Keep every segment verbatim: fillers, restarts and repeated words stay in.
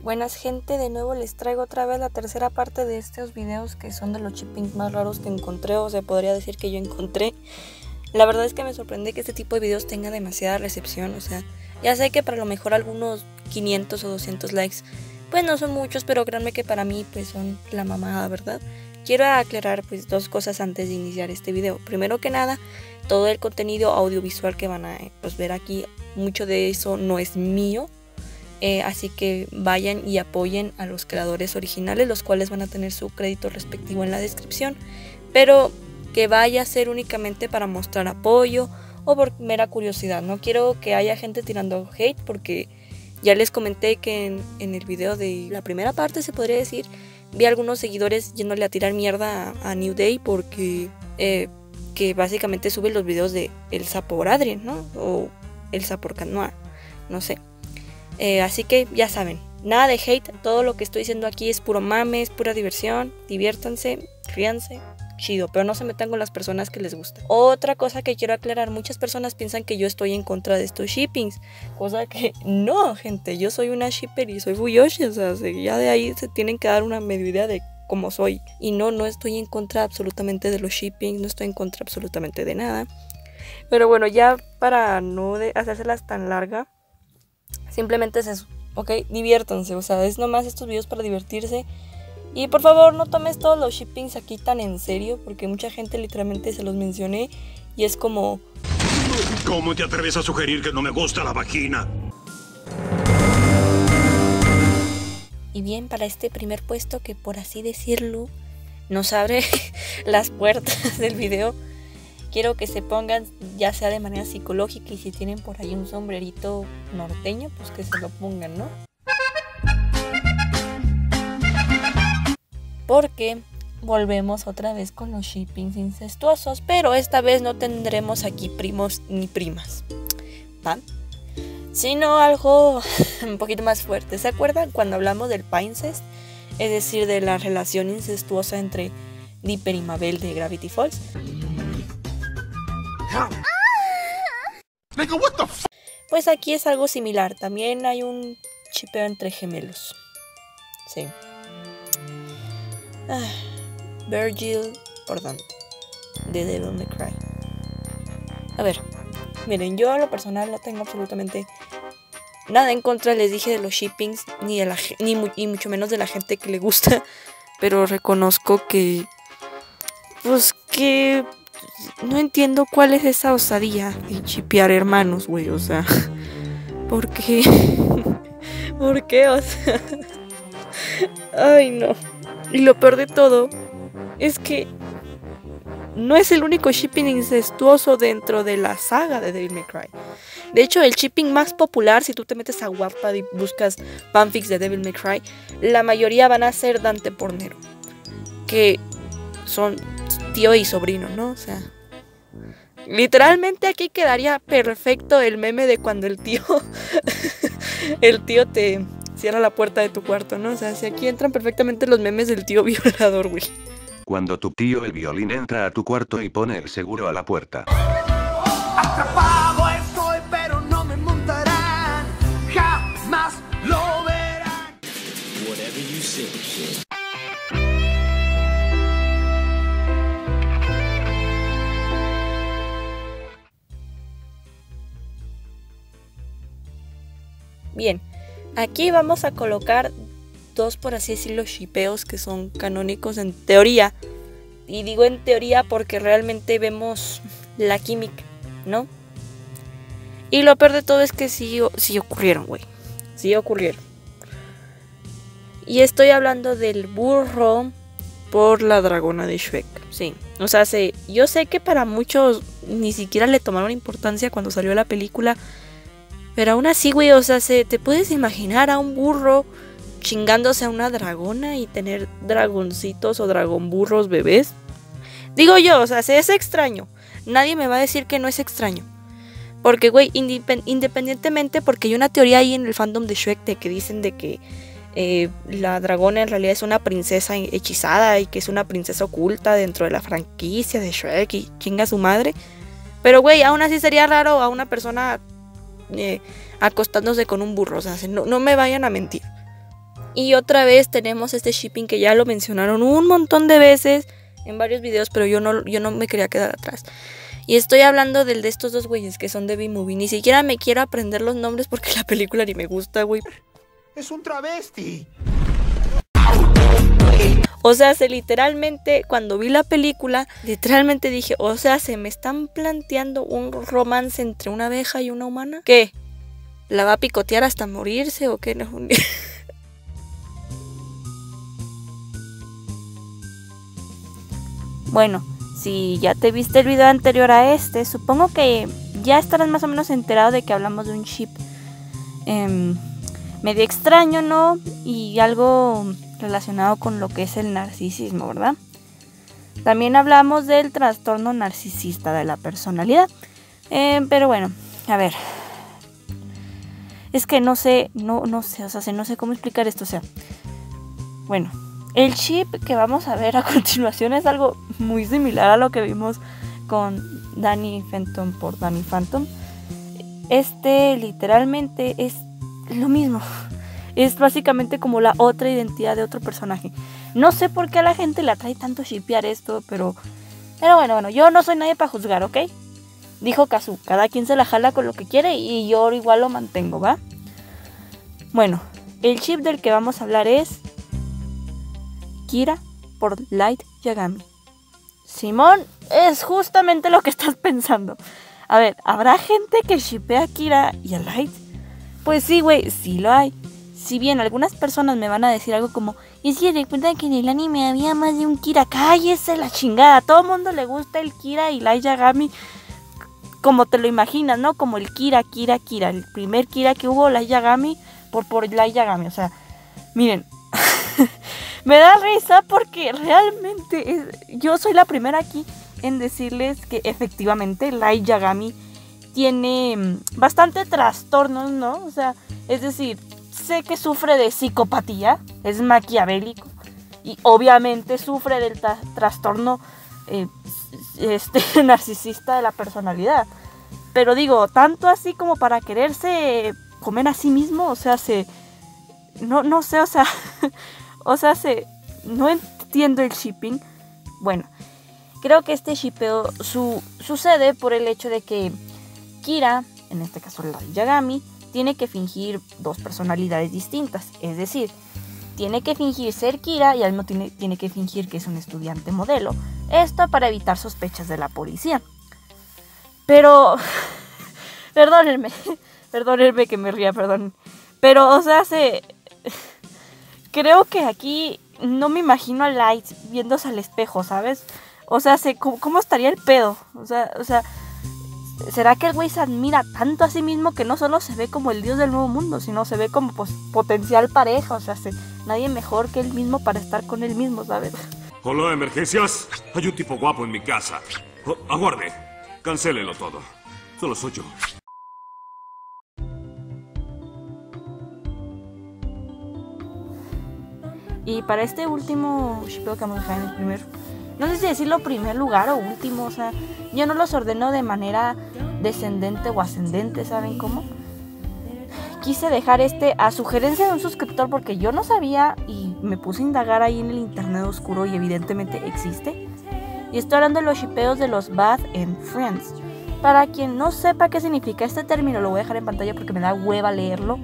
Buenas gente, de nuevo les traigo otra vez la tercera parte de estos videos que son de los shippings más raros que encontré, o se podría decir que yo encontré. La verdad es que me sorprende que este tipo de videos tenga demasiada recepción, o sea, ya sé que para lo mejor algunos quinientos o doscientos likes pues no son muchos, pero créanme que para mí pues son la mamada, ¿verdad? Quiero aclarar pues dos cosas antes de iniciar este video. Primero que nada, todo el contenido audiovisual que van a pues, ver aquí, mucho de eso no es mío. Eh, así que vayan y apoyen a los creadores originales, los cuales van a tener su crédito respectivo en la descripción, pero que vaya a ser únicamente para mostrar apoyo o por mera curiosidad. No quiero que haya gente tirando hate, porque ya les comenté que en, en el video de la primera parte, se podría decir, vi a algunos seguidores yéndole a tirar mierda a, a New Day porque eh, que básicamente sube los videos de Elsa por Adrien, ¿no? O Elsa por Cat Noir, no sé. Eh, así que ya saben, nada de hate, todo lo que estoy diciendo aquí es puro mame, es pura diversión, diviértanse, ríanse, chido, pero no se metan con las personas que les gusta. Otra cosa que quiero aclarar, muchas personas piensan que yo estoy en contra de estos shippings, cosa que no, gente, yo soy una shipper y soy Fuyoshi, o sea, ya de ahí se tienen que dar una medio idea de cómo soy. Y no, no estoy en contra absolutamente de los shippings, no estoy en contra absolutamente de nada. Pero bueno, ya para no de hacérselas tan larga, simplemente es eso, ¿ok? Diviértanse, o sea, es nomás estos videos para divertirse. Y por favor, no tomes todos los shippings aquí tan en serio, porque mucha gente literalmente se los mencioné y es como... ¿Cómo te atreves a sugerir que no me gusta la vagina? Y bien, para este primer puesto que, por así decirlo, nos abre las puertas del video, quiero que se pongan, ya sea de manera psicológica, y si tienen por ahí un sombrerito norteño, pues que se lo pongan, ¿no? Porque volvemos otra vez con los shippings incestuosos, pero esta vez no tendremos aquí primos ni primas, ¿va? Sino algo un poquito más fuerte. ¿Se acuerdan cuando hablamos del Pincest? Es decir, de la relación incestuosa entre Dipper y Mabel de Gravity Falls. Pues aquí es algo similar. También hay un chipeo entre gemelos. Sí. Ah, Virgil, perdón, de Devil May Cry. A ver, miren, yo a lo personal no tengo absolutamente nada en contra, les dije, de los shippings, ni de la ni mu y mucho menos de la gente que le gusta, pero reconozco que pues que no entiendo cuál es esa osadía de shippear hermanos, güey, o sea, ¿por qué? ¿Por qué? O sea, ay, no. Y lo peor de todo es que no es el único shipping incestuoso dentro de la saga de Devil May Cry. De hecho, el shipping más popular, si tú te metes a Wattpad y buscas fanfics de Devil May Cry, la mayoría van a ser Dante por Nero, que son tío y sobrino, ¿no? O sea, literalmente aquí quedaría perfecto el meme de cuando el tío el tío te cierra la puerta de tu cuarto, ¿no? O sea, si aquí entran perfectamente los memes del tío violador, güey. Cuando tu tío el violín entra a tu cuarto y pone el seguro a la puerta. Atrapado estoy, pero no me montarán. Jamás lo verán. Whatever you say. Bien, aquí vamos a colocar dos, por así decirlo, shippeos que son canónicos en teoría. Y digo en teoría porque realmente vemos la química, ¿no? Y lo peor de todo es que sí, sí ocurrieron, güey. Sí ocurrieron. Y estoy hablando del burro por la dragona de Shrek. Sí, o sea, sé, yo sé que para muchos ni siquiera le tomaron importancia cuando salió la película. Pero aún así, güey, o sea, se, ¿te puedes imaginar a un burro chingándose a una dragona y tener dragoncitos o dragonburros bebés? Digo yo, o sea, es extraño. Nadie me va a decir que no es extraño. Porque, güey, independ independientemente, porque hay una teoría ahí en el fandom de Shrek de que dicen de que eh, la dragona en realidad es una princesa hechizada y que es una princesa oculta dentro de la franquicia de Shrek y chinga a su madre. Pero, güey, aún así sería raro a una persona... Eh, acostándose con un burro, o sea, no, no me vayan a mentir. Y otra vez tenemos este shipping que ya lo mencionaron un montón de veces en varios videos, pero yo no, yo no me quería quedar atrás. Y estoy hablando del de estos dos güeyes que son de B-Movie. Ni siquiera me quiero aprender los nombres porque la película ni me gusta, güey. Es un travesti. O sea, se literalmente, cuando vi la película, literalmente dije, o sea, se me están planteando un romance entre una abeja y una humana. ¿Qué? ¿La va a picotear hasta morirse o qué? No. Bueno, si ya te viste el video anterior a este, supongo que ya estarás más o menos enterado de que hablamos de un ship eh, medio extraño, ¿no? Y algo relacionado con lo que es el narcisismo, ¿verdad? También hablamos del trastorno narcisista de la personalidad. Eh, pero bueno, a ver. Es que no sé, no, no sé, o sea, no sé cómo explicar esto, o sea. Bueno, el ship que vamos a ver a continuación es algo muy similar a lo que vimos con Danny Phantom por Danny Phantom. Este literalmente es lo mismo. Es básicamente como la otra identidad de otro personaje. No sé por qué a la gente le atrae tanto shippear esto, pero... Pero bueno, bueno, yo no soy nadie para juzgar, ¿ok? Dijo Kazu, cada quien se la jala con lo que quiere y yo igual lo mantengo, ¿va? Bueno, el ship del que vamos a hablar es Kira por Light Yagami. Simón, es justamente lo que estás pensando. A ver, ¿habrá gente que shippea a Kira y a Light? Pues sí, güey, sí lo hay. Si bien algunas personas me van a decir algo como, y si recuerda que en el anime había más de un Kira, cállese la chingada, a todo el mundo le gusta el Kira y Light Yagami como te lo imaginas, ¿no? Como el Kira, Kira, Kira, el primer Kira que hubo, Light Yagami, por, por Light Yagami, o sea, miren, me da risa porque realmente es, yo soy la primera aquí en decirles que efectivamente Light Yagami tiene bastante trastornos, ¿no? O sea, es decir, sé que sufre de psicopatía, es maquiavélico y obviamente sufre del tra- trastorno eh, este, narcisista de la personalidad. Pero digo, tanto así como para quererse comer a sí mismo, o sea, se... No, no sé, o sea... o sea, se... No entiendo el shipping. Bueno, creo que este shippeo su, sucede por el hecho de que Kira, en este caso Light Yagami, tiene que fingir dos personalidades distintas. Es decir, tiene que fingir ser Kira y al mismo tiene, tiene que fingir que es un estudiante modelo. Esto para evitar sospechas de la policía. Pero... perdónenme. Perdónenme que me ría, perdón. Pero, o sea, se... creo que aquí no me imagino a Light viéndose al espejo, ¿sabes? O sea, se, ¿cómo, ¿cómo estaría el pedo? O sea, o sea... ¿será que el güey se admira tanto a sí mismo que no solo se ve como el dios del nuevo mundo, sino se ve como pues, potencial pareja? O sea, se, nadie mejor que él mismo para estar con él mismo, ¿sabes? Hola, emergencias. Hay un tipo guapo en mi casa. Oh, aguarde. Cancélelo todo. Solo soy yo. Y para este último shippeo que vamos a dejar en el primer... no sé si decirlo primer lugar o último, o sea, yo no los ordeno de manera descendente o ascendente, ¿saben cómo? Quise dejar este a sugerencia de un suscriptor porque yo no sabía y me puse a indagar ahí en el internet oscuro y evidentemente existe. Y estoy hablando de los shippeos de los Bad and Friends. Para quien no sepa qué significa este término, lo voy a dejar en pantalla porque me da hueva leerlo.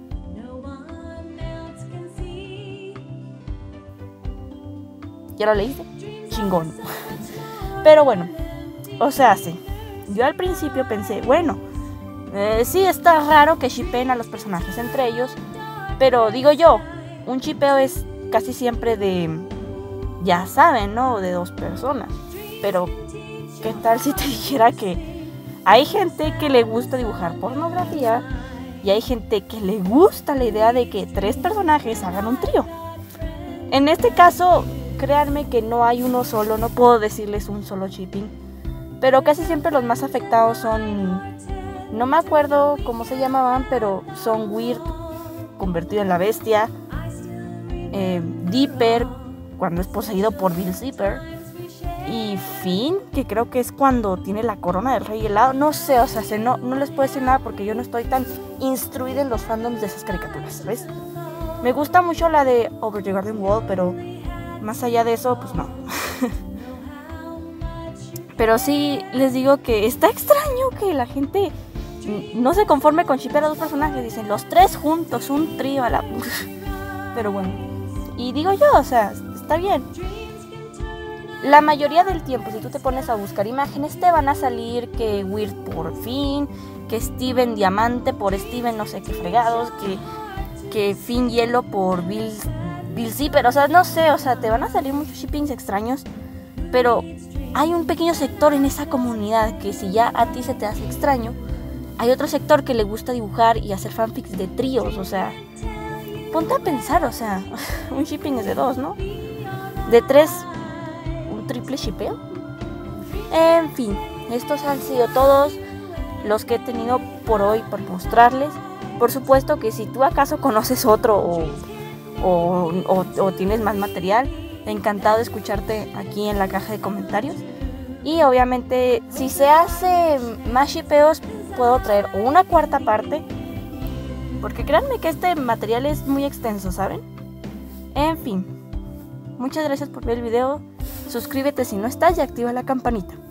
¿Ya lo leíste? Chingón. Pero bueno, o sea, sí. Yo al principio pensé, bueno, eh, sí está raro que shippeen a los personajes entre ellos, pero digo yo, un shippeo es casi siempre de, ya saben, ¿no? De dos personas. Pero, ¿qué tal si te dijera que hay gente que le gusta dibujar pornografía y hay gente que le gusta la idea de que tres personajes hagan un trío? En este caso... créanme que no hay uno solo, no puedo decirles un solo shipping, pero casi siempre los más afectados son, no me acuerdo cómo se llamaban, pero son Weird, convertido en la bestia, eh, Dipper, cuando es poseído por Bill Zipper, y Finn, que creo que es cuando tiene la corona del rey helado, no sé, o sea, no, no les puedo decir nada porque yo no estoy tan instruida en los fandoms de esas caricaturas, ¿sabes? Me gusta mucho la de Over the Garden Wall, pero más allá de eso, pues no. Pero sí les digo que está extraño que la gente no se conforme con shippear a dos personajes. Dicen los tres juntos, un trío a la... Pero bueno. Y digo yo, o sea, está bien. La mayoría del tiempo, si tú te pones a buscar imágenes, te van a salir que Weird por Finn, que Steven Diamante por Steven no sé qué fregados, que, que Finn Hielo por Bill, Bill Zipper, o sea, no sé, o sea, te van a salir muchos shippings extraños, pero hay un pequeño sector en esa comunidad que si ya a ti se te hace extraño, hay otro sector que le gusta dibujar y hacer fanfics de tríos, o sea, ponte a pensar, o sea, un shipping es de dos, ¿no? De tres, un triple shippeo. En fin, estos han sido todos los que he tenido por hoy por mostrarles. Por supuesto que si tú acaso conoces otro o, o, o, o tienes más material, encantado de escucharte aquí en la caja de comentarios. Y obviamente si se hace más shippeos puedo traer una cuarta parte, porque créanme que este material es muy extenso, ¿saben? En fin, muchas gracias por ver el video. Suscríbete si no estás y activa la campanita.